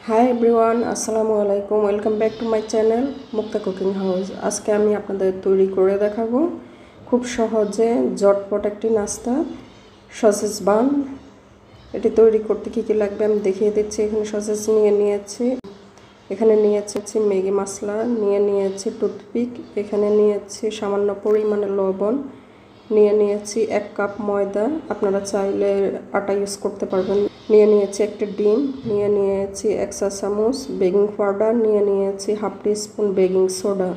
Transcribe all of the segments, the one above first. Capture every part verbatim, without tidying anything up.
High everyone, আসসালামু আলাইকুম। Welcome back to my channel Mukta cooking house. আজকে আমি আপনাদের তৈরি করে দেখাবো খুব সহজে জটপট একটি নাস্তা, সসেজ বান। এটি তৈরি করতে কী কী লাগবে আমি দেখিয়ে দিচ্ছি। এখানে সসেজ নিয়ে নিয়েছি, এখানে নিয়েছি ম্যাগি মশলা, নিয়ে নিয়েছি টুথপিক, এখানে নিয়েছি সামান্য পরিমাণে লবণ, নিয়ে নিয়েছি এক কাপ ময়দা, আপনারা চাইলে আটা ইউজ করতে পারবেন। নিয়ে নিয়েছি একটি ডিম, নিয়ে নিয়েছি এক চা চামচ বেকিং পাউডার, নিয়ে নিয়েছি half teaspoon baking soda.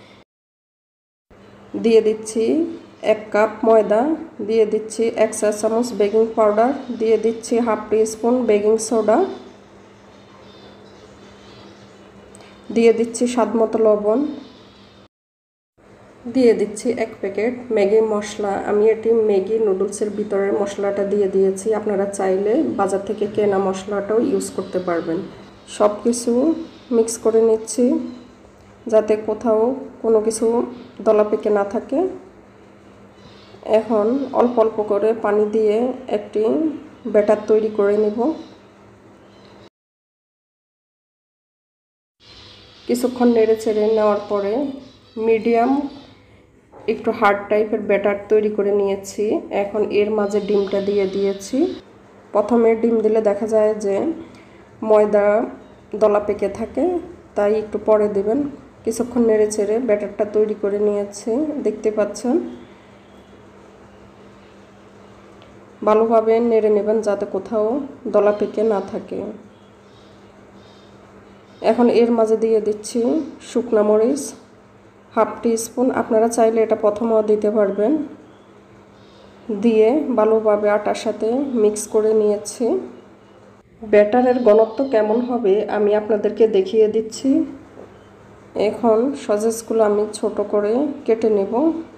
দিয়ে দিচ্ছি এক কাপ ময়দা, দিয়ে দিচ্ছি এক চা চামচ বেকিং পাউডার, দিয়ে দিচ্ছি half teaspoon baking soda, দিয়ে দিচ্ছি স্বাদ মতো লবণ, দিয়ে দিচ্ছি এক প্যাকেট ম্যাগি মশলা। আমি এটি ম্যাগি নুডলসের ভিতরের মশলাটা দিয়ে দিয়েছি, আপনারা চাইলে বাজার থেকে কেনা মশলাটাও ইউজ করতে পারবেন। সব কিছু মিক্স করে নিচ্ছি যাতে কোথাও কোনো কিছু দলা পেকে না থাকে। এখন অল্প অল্প করে পানি দিয়ে একটি ব্যাটার তৈরি করে নেব। কিছুক্ষণ নেড়ে চেড়ে নেওয়ার পরে মিডিয়াম একটু হার্ড টাইপের ব্যাটার তৈরি করে নিয়েছি। এখন এর মাঝে ডিমটা দিয়ে দিয়েছি। প্রথমে ডিম দিলে দেখা যায় যে ময়দা দলা পেকে থাকে, তাই একটু পরে দেবেন। কিছুক্ষণ নেড়ে চেড়ে ব্যাটারটা তৈরি করে নিয়েছি, দেখতে পাচ্ছেন। ভালোভাবে নেড়ে নেবেন যাতে কোথাও দলা পেকে না থাকে। এখন এর মাঝে দিয়ে দিচ্ছি শুকনা মরিচ হাফ টি স্পুন, আপনারা চাইলে এটা প্রথমেও দিতে পারবেন। দিয়ে ভালোভাবে আটার সাথে মিক্স করে নিয়েছি। ব্যাটারের ঘনত্ব কেমন হবে আমি আপনাদেরকে দেখিয়ে দিচ্ছি। এখন সসেজগুলো আমি ছোট করে কেটে নেব।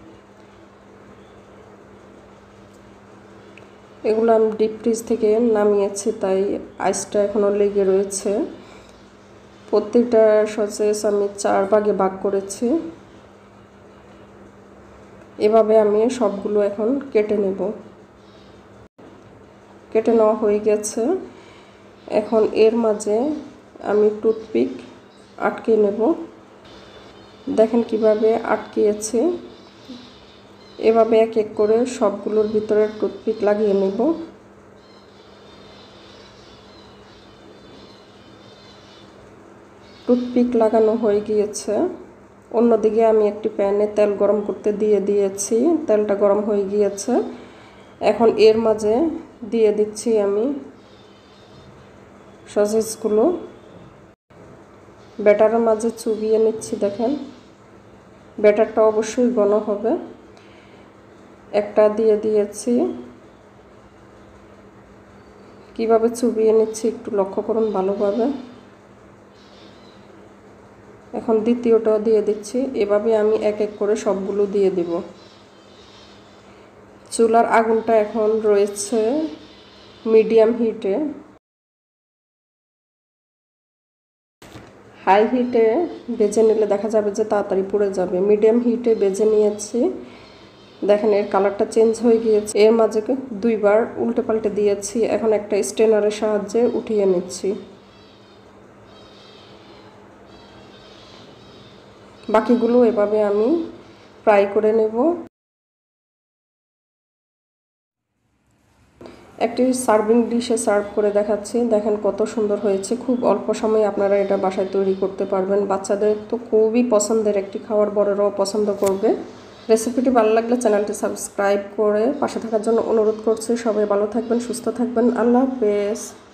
এগুলো আমি ডিপ ফ্রিজ থেকে নামিয়েছি, তাই আইসটা এখনও লেগে রয়েছে। প্রত্যেকটা সসেজ আমি চার ভাগে ভাগ করেছি। এভাবে আমি সবগুলো এখন কেটে নেব। কেটে নেওয়া হয়ে গেছে। এখন এর মাঝে আমি টুথপিক আটকে নেব। দেখেন কিভাবে আটকিয়েছে। এভাবে এক এক করে সবগুলোর ভিতরে টুথপিক লাগিয়ে নেব। টুথপিক লাগানো হয়ে গিয়েছে। অন্যদিকে আমি একটি প্যানে তেল গরম করতে দিয়ে দিয়েছি, তেলটা গরম হয়ে গিয়েছে। এখন এর মাঝে দিয়ে দিচ্ছি আমি সসেজগুলো, ব্যাটারের মাঝে চুবিয়ে নিচ্ছি। দেখেন ব্যাটারটা অবশ্যই ঘন হবে। একটা দিয়ে দিয়েছি, কিভাবে চুবিয়ে নিচ্ছি একটু লক্ষ্য করুন ভালোভাবে। এখন দ্বিতীয়টাও দিয়ে দিচ্ছি। এভাবে আমি এক এক করে সবগুলো দিয়ে দেব। চুলার আগুনটা এখন রয়েছে মিডিয়াম হিটে। হাই হিটে ভেজে নিলে দেখা যাবে যে তাড়াতাড়ি পুড়ে যাবে। মিডিয়াম হিটে ভেজে নিয়েছি। দেখেন এর কালারটা চেঞ্জ হয়ে গিয়েছে। এর মাঝে দুইবার উল্টে পাল্টে দিয়েছি। এখন একটা স্ট্রেনারের সাহায্যে উঠিয়ে নিচ্ছি। বাকিগুলো এভাবে আমি ফ্রাই করে নেব। একটি সার্ভিং ডিশে সার্ভ করে দেখাচ্ছি। দেখেন কত সুন্দর হয়েছে। খুব অল্প সময়ে আপনারা এটা বাসায় তৈরি করতে পারবেন। বাচ্চাদের তো খুবই পছন্দের একটি খাবার, বড়রাও পছন্দ করবে। রেসিপিটি ভালো লাগলে চ্যানেলটি সাবস্ক্রাইব করে পাশে থাকার জন্য অনুরোধ করছি। সবাই ভালো থাকবেন, সুস্থ থাকবেন। আল্লাহ হাফেজ।